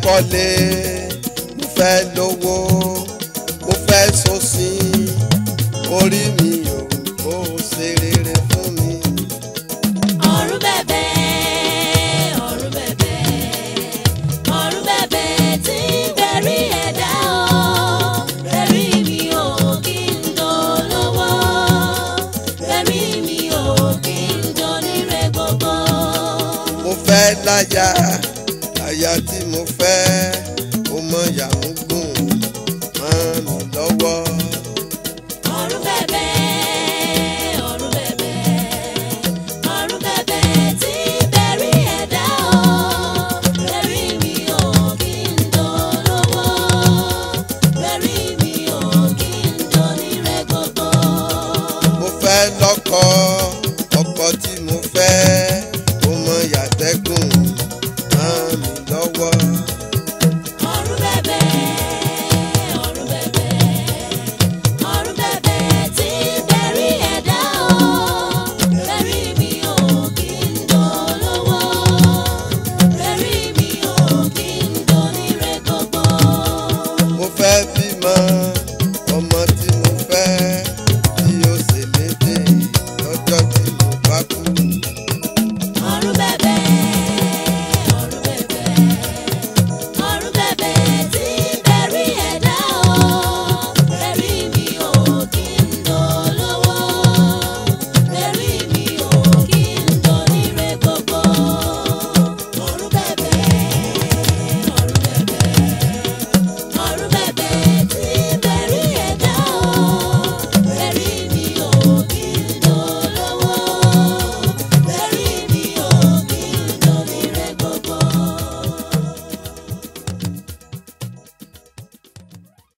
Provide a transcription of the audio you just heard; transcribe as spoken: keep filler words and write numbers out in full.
kọ́lé mo fẹ́ lówó mo fẹ́ sọ́sìn orí mi ò kó ṣe rere fún mi. ọ̀run bẹ̀bẹ̀ ọ̀run bẹ̀bẹ̀ ọ̀run bẹ̀bẹ̀ tí bẹ̀rí ẹ̀dá o bẹ̀rí mi ò kí n dolówó bẹ̀rí mi ò kí n donire gbogbo. mo fẹ́ láya aya tí mo fẹ́ ó mọ yàrá gùn ràn mí lọ́wọ́. ọ̀run bẹ̀bẹ̀ ọ̀run bẹ̀bẹ̀ ọ̀run bẹ̀bẹ̀ tí bẹ̀rí ẹ̀dá o bẹ̀rí mi ò kí n dolówó bẹ̀rí mi ò kí n donire gbogbo. mo fẹ́ lọ́kọ ọkọ tí mo fẹ́ ó mọ yàtẹ́gùn ràn mí lọ́wọ́. ọ̀run bẹ̀bẹ̀ ọ̀run bẹ̀bẹ̀ ọ̀run bẹ̀bẹ̀ tí bẹ̀rí ẹ̀dá o bẹ̀rí mi ò kí n dolówó bẹ̀rí mi ò kí n donire gbogbo. mo fẹ́ bímọ ọmọ tí mo fẹ́ tí ó ṣe lédè lọ́jọ́ tí mo bá kú. ọ̀run bẹ̀bẹ̀ ọ̀run bẹ̀bẹ̀